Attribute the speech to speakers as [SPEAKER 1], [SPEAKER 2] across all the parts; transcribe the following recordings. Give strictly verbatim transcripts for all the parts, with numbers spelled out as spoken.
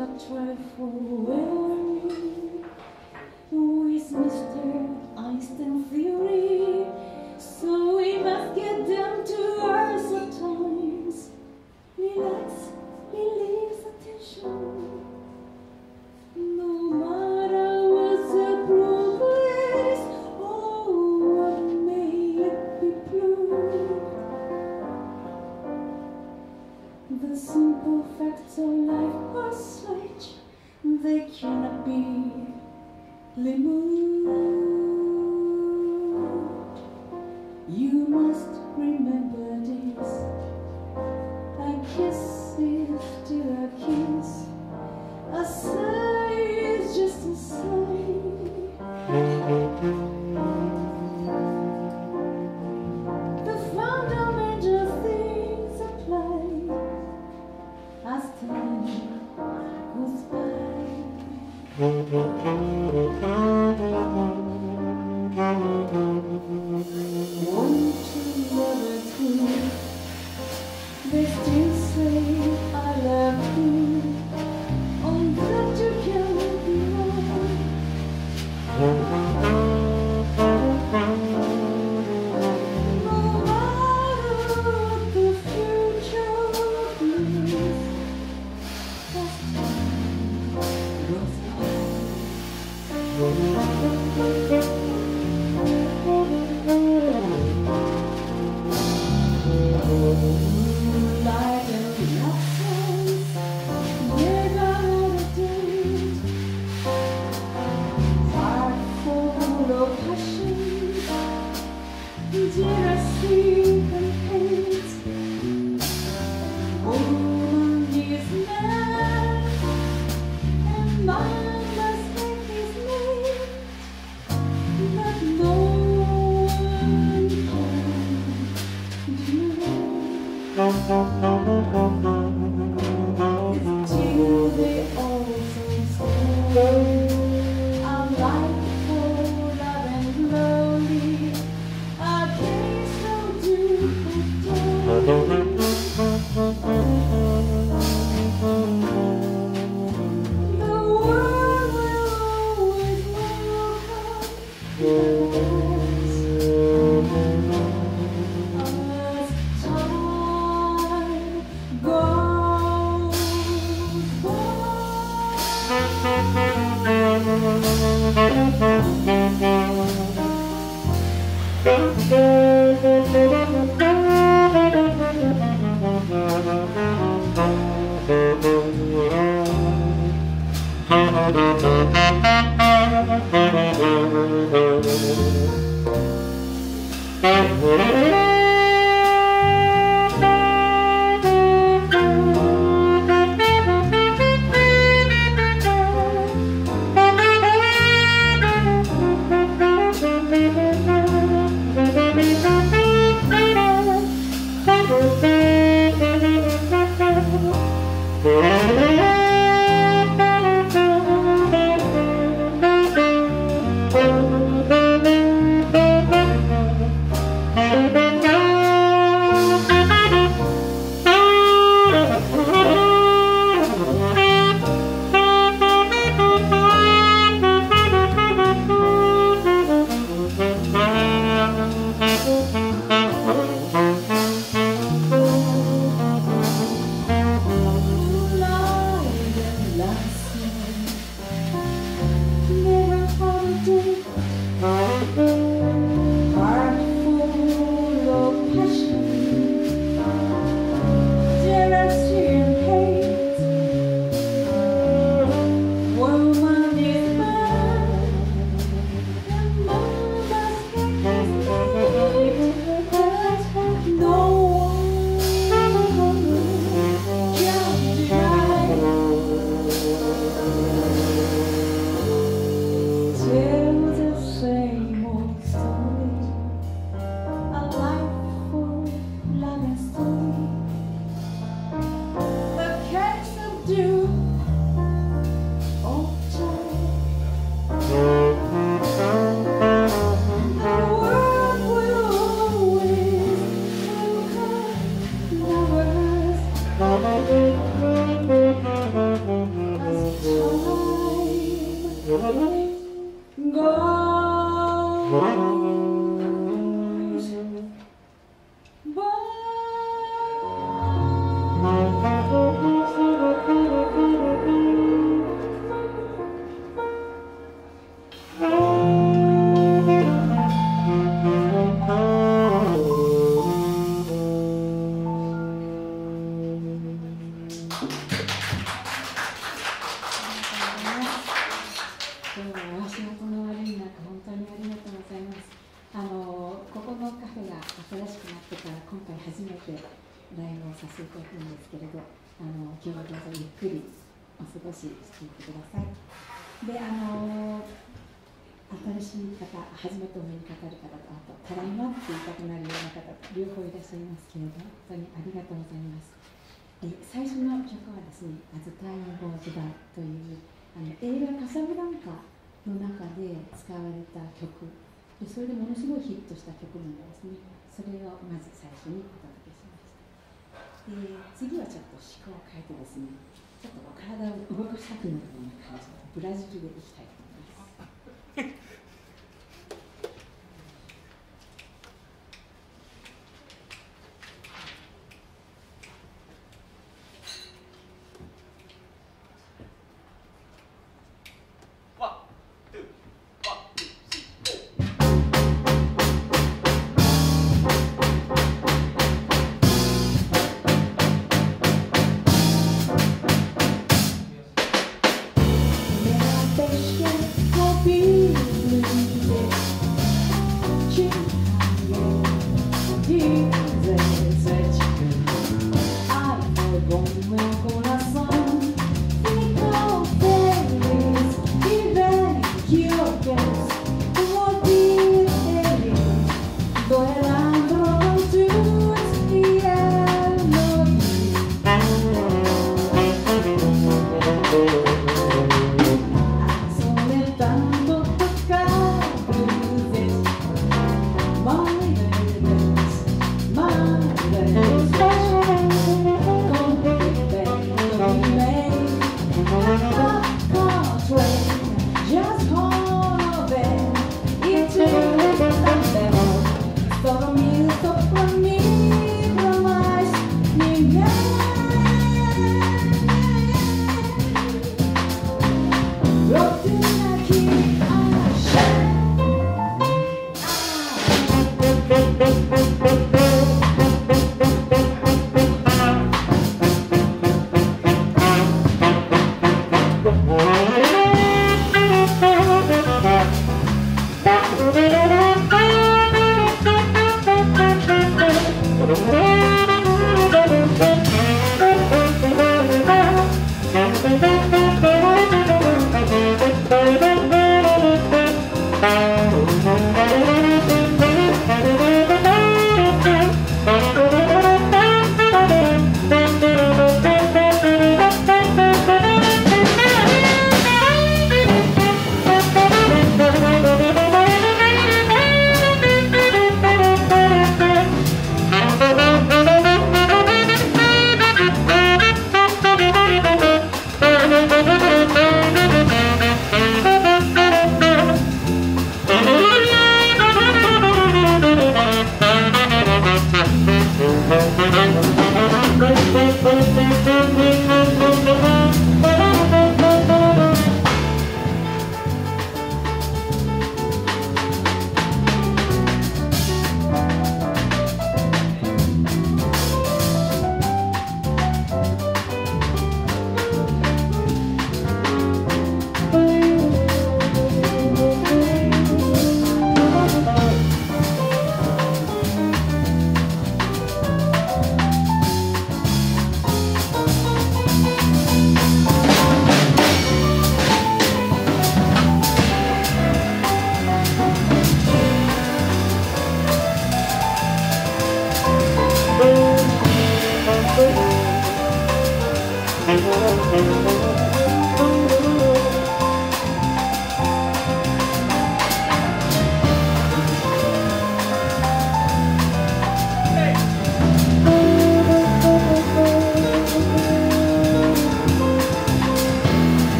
[SPEAKER 1] a trifle weary with Mister Einstein theory, so we must get down to earth at times. Relax, release attention. No matter what's the progress, oh, what may it be proved. The simple facts of life are such, they cannot be removed. You must remember this. A kiss is still a kiss. A sigh is just a sigh. The fundamental things apply as time goes by. One, two, never two. They still say I love you. On that you can't be wrong. No matter what the future brings, as time goes by. Light and absence, never did. Heart full of passion, jealousy and hate. Woman is man, and man must make his mate. But no one can do. Till they all say a life for love and glory, a case of duty. The world will always welcome us. As time goes 最初の曲はですね、As Time Goes By というあの映画カサブランカの中で使われた曲で、それでものすごいヒットした曲なんですね。それをまず最初にお届けしました。で、次はちょっと思考を変えてですね、ちょっとお体を動かしたくなるような感じのブラジルでいきたいと思います。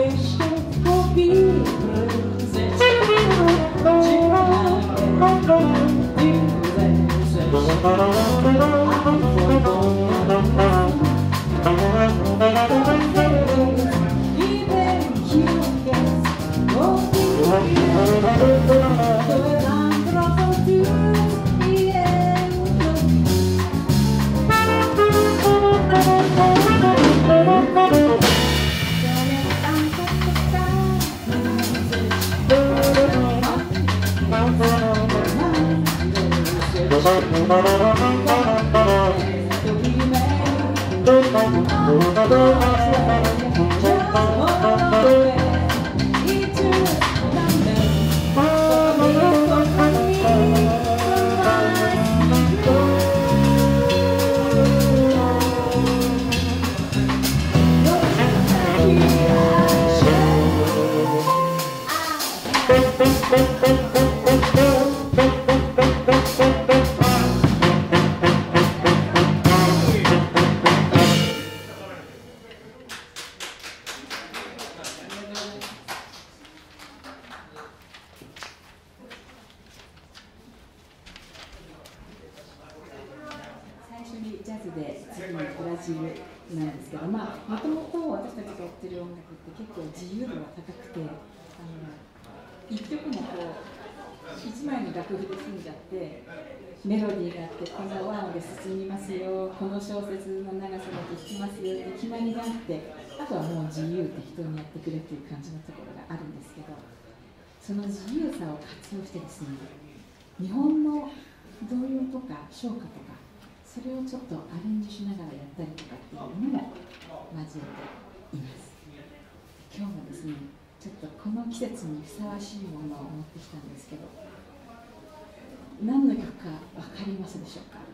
[SPEAKER 1] メロディーがあってこの和音で進みますよ、この小節の長さだけ弾きますよって決まりがあって、あとはもう自由適当にやってくれっていう感じのところがあるんですけど、その自由さを活用してですね、日本の童謡とか唱歌とかそれをちょっとアレンジしながらやったりとかっていうのも交えています。今日もですね、ちょっとこの季節にふさわしいものを持ってきたんですけど、何の曲か分かりますでしょうか？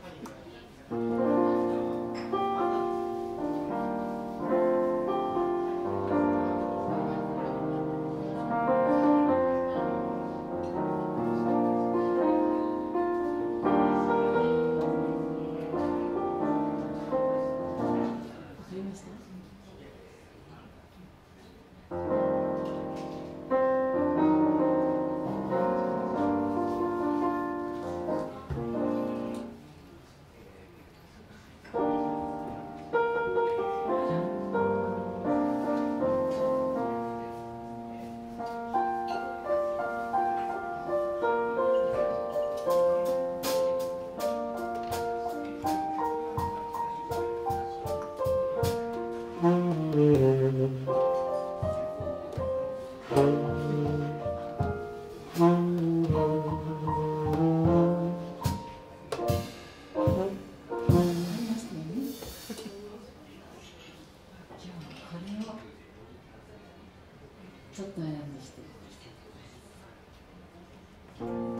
[SPEAKER 1] ちょっとアレンジしていきたいと思います。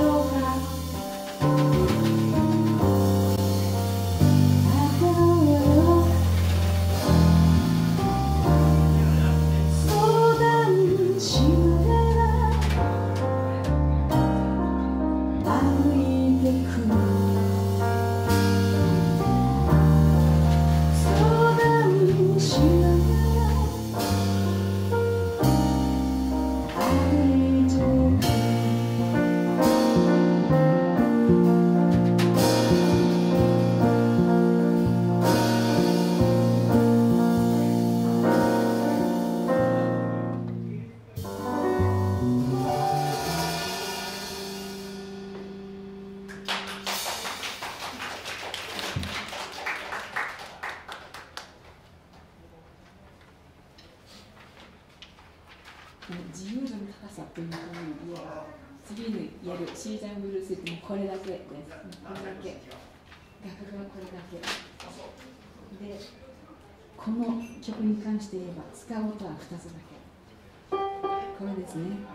[SPEAKER 1] 自由度の高さというものを言えば、次に言えるシーザンブルースってこれだけです。これだけ。楽譜はこれだけ。で、この曲に関して言えば、使う音はふたつだけ。これですね。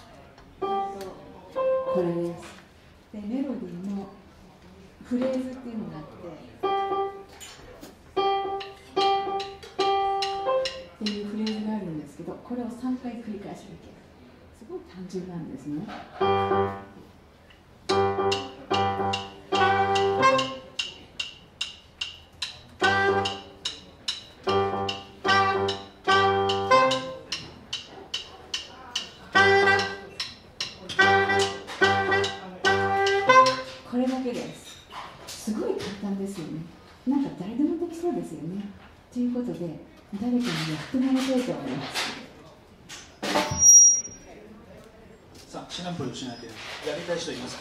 [SPEAKER 1] これです。で、メロディーもフレーズっていうのがあって、っていうフレーズがあるんですけど、これをさんかい繰り返すだけ。すごい単純なんですね。これだけです。すごい簡単ですよね。なんか誰でもできそうですよね。ということで、誰かにやってもらいたいと思います。
[SPEAKER 2] さあ、シナプルしなきゃやりたい人いますか？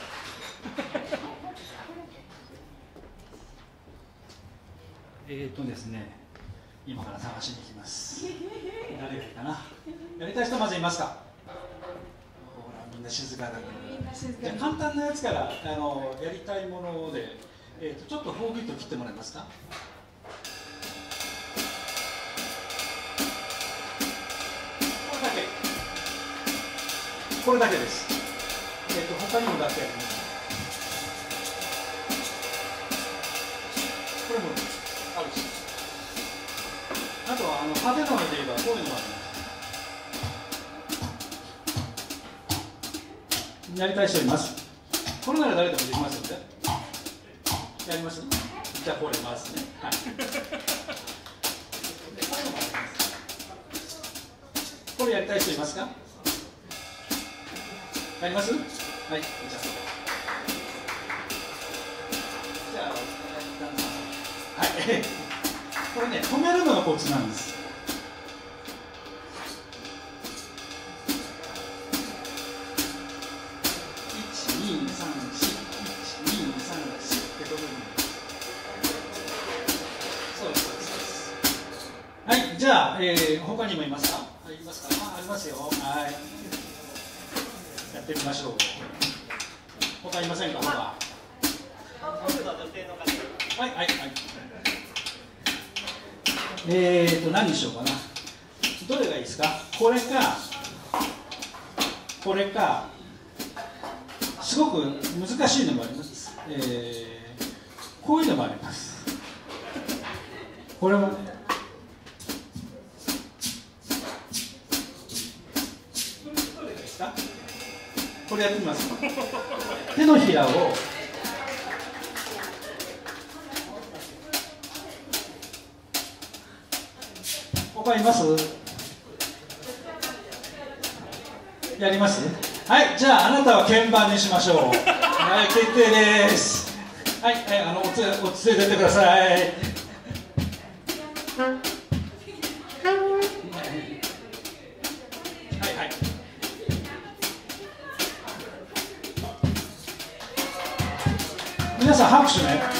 [SPEAKER 2] えっとですね、今から探しに行きます。誰がいいかな。やりたい人まずいますか？ほら、みんな静かだから。じゃあ簡単なやつからあのやりたいもので、えー、とちょっとフォービート切ってもらえますか？これだけです。えっ、ー、と他にも楽器あります。これもあるし、あとはあの派手なので言えばこういうのもあります。やりたい人います。これなら誰でもできますよね。やります？じゃあこれますね。はい。これやりたい人いますか？やります？はい、じゃあ、じゃあ、はい、これね、止めるのがコツなんです。いち、に、さん、よん、いち、に、さん、よんってことに。そうです、そうです。はい、じゃあ、えー、他にもいますか？はい、いますか？あ、ありますよ。はい。やってみましょう。他いませんか？他。はいはいはい。えーと何にしようかな。どれがいいですか？これか、これか。すごく難しいのもあります。えー、こういうのもあります。これはね。どれがいいですか？これやってみます。手のひらを他います？やります？はい、じゃああなたは鍵盤にしましょう。はい、決定です。はい、はい、あのおつおつれててください。はいはい。皆さん拍手ね。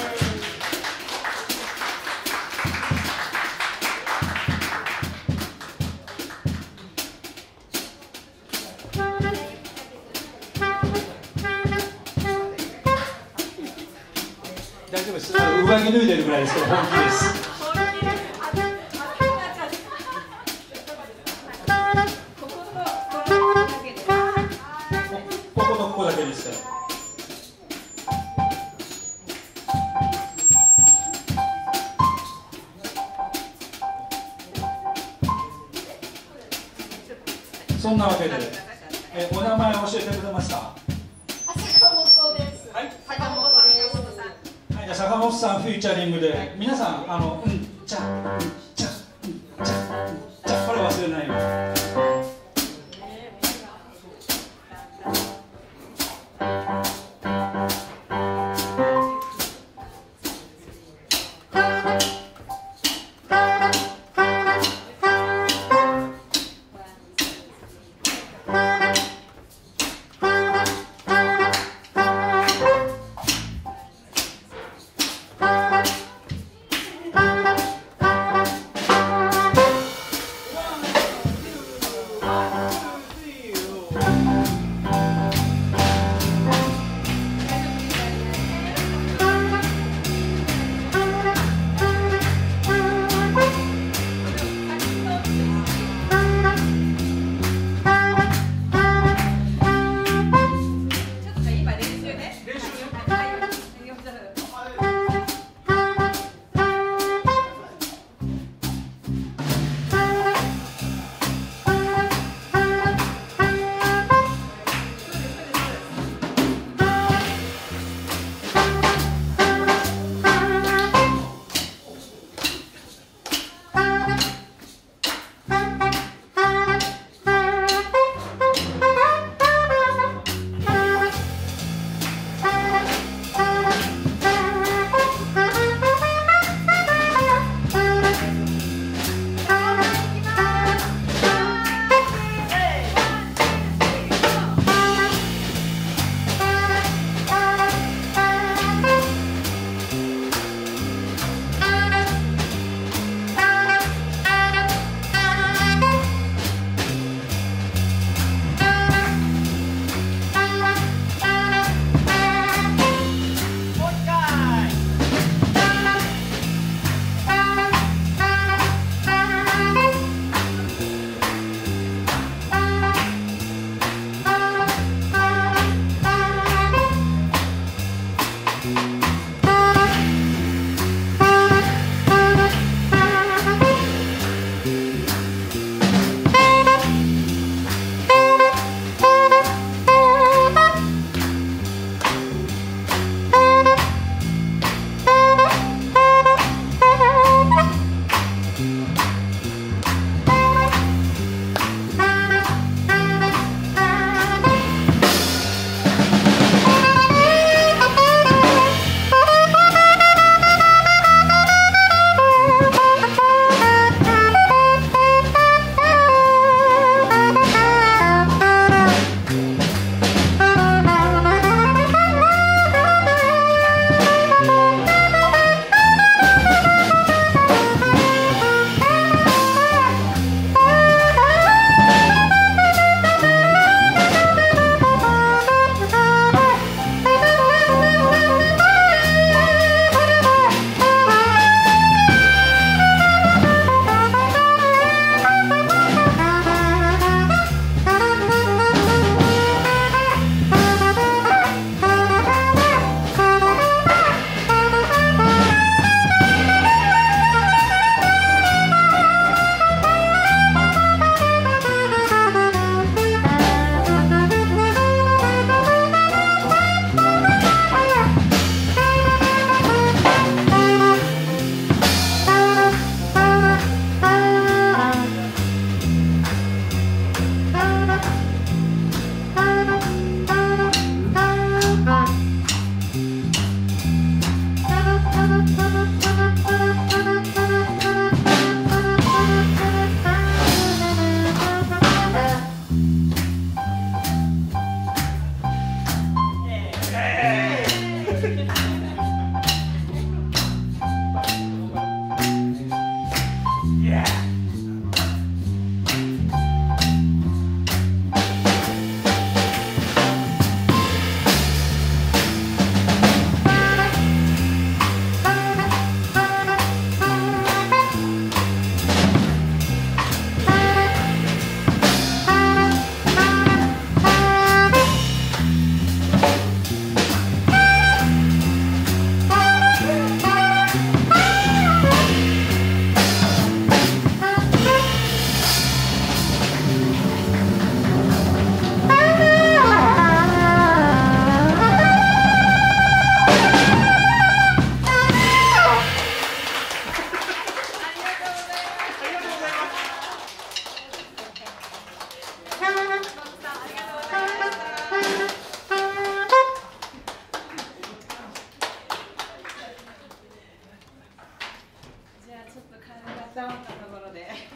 [SPEAKER 2] 大丈夫です。上着脱いでるぐらいですけど本気です。ここのここだけですから。 んなわけで、えお名前を教えてくれますか。
[SPEAKER 3] 坂本です。はい、坂本です。
[SPEAKER 2] はい、じゃあ坂本さんフィーチャリングで、皆さんあのうんじゃうんじゃうんじゃうんじゃこれ忘れないように。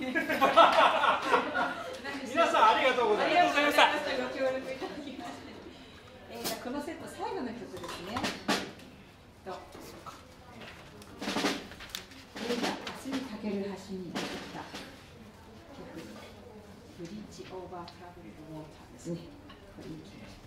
[SPEAKER 2] 皆さんありがとうございました。
[SPEAKER 1] ご協力いただきまして、えー、じゃあこのセット最後の曲ですね。と映画「明日にかける橋」に出てきた曲「ブリッジオーバートラブルドウォーター」ですね。これに来ました。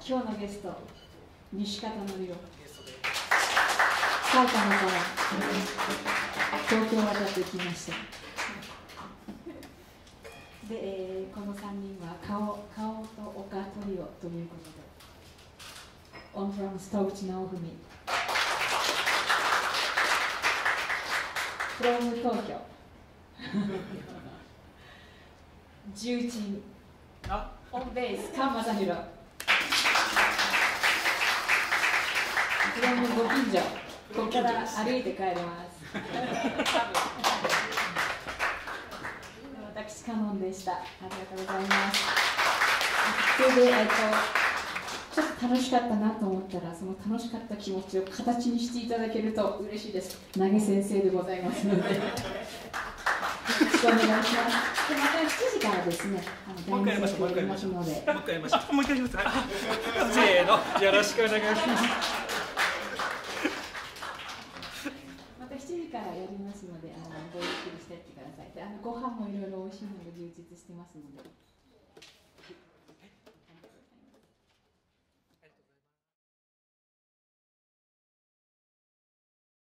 [SPEAKER 1] 今日のゲスト、西方のりお。埼玉から東京渡ってきました。で、えー、このさんにんは顔、顔と丘トリオということで、On from ストウチ直文 from 東京重鎮 On ベース菅正宏 from ご近所、ここから歩いて帰ります私、カノンでした。ありがとうございます。それで、えっと、ちょっと楽しかったなと思ったら、その楽しかった気持ちを形にしていただけると嬉しいです。投げ先生でございますので。よろしくお願いします。で、またしちじからですね、あの、
[SPEAKER 2] もう一回やりましょう。もう一回やりましょう。もう一回やりましょう。もう一回やります。せーの、よろしくお願いします。
[SPEAKER 1] またしちじからやりますので、あのごゆっくりしてってください。で、あのご飯もいろいろ美味しいので充実してますので。